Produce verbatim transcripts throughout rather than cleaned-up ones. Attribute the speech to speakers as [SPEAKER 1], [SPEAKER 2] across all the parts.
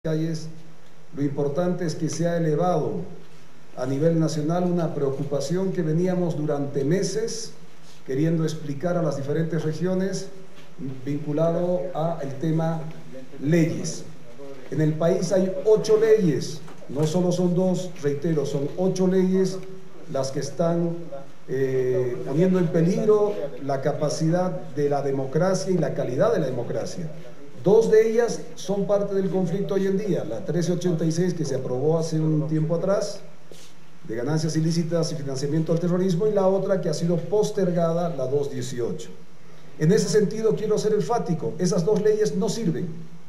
[SPEAKER 1] calles. Lo importante es que se ha elevado a nivel nacional una preocupación que veníamos durante meses queriendo explicar a las diferentes regiones vinculado al tema leyes. En el país hay ocho leyes, no solo son dos, reitero, son ocho leyes las que están eh, poniendo en peligro la capacidad de la democracia y la calidad de la democracia. Dos de ellas son parte del conflicto hoy en día, la trece ochenta y seis que se aprobó hace un tiempo atrás, de ganancias ilícitas y financiamiento al terrorismo, y la otra que ha sido postergada, la doscientos dieciocho. En ese sentido quiero ser enfático, esas dos leyes no sirven,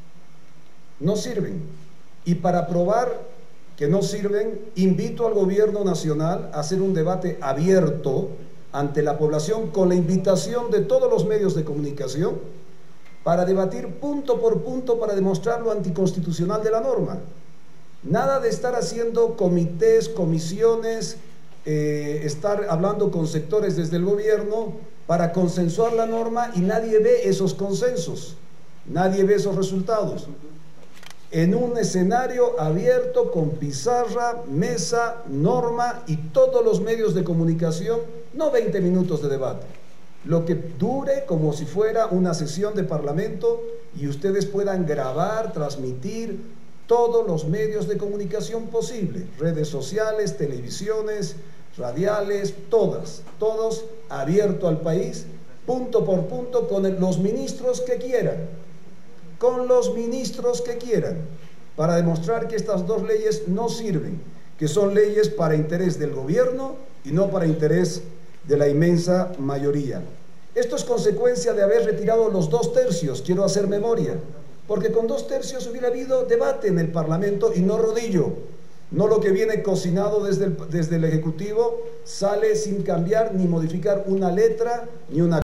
[SPEAKER 1] no sirven, y para probar que no sirven, invito al gobierno nacional a hacer un debate abierto ante la población con la invitación de todos los medios de comunicación para debatir punto por punto para demostrar lo anticonstitucional de la norma. Nada de estar haciendo comités, comisiones, eh, estar hablando con sectores desde el gobierno para consensuar la norma y nadie ve esos consensos, nadie ve esos resultados. En un escenario abierto con pizarra, mesa, norma y todos los medios de comunicación, no veinte minutos de debate. Lo que dure como si fuera una sesión de parlamento y ustedes puedan grabar, transmitir todos los medios de comunicación posible, redes sociales, televisiones, radiales, todas, todos abierto al país, punto por punto, con el, los ministros que quieran, con los ministros que quieran, para demostrar que estas dos leyes no sirven, que son leyes para interés del gobierno y no para interés de la inmensa mayoría. Esto es consecuencia de haber retirado los dos tercios, quiero hacer memoria, porque con dos tercios hubiera habido debate en el Parlamento y no rodillo, no lo que viene cocinado desde el, desde el Ejecutivo, sale sin cambiar ni modificar una letra ni una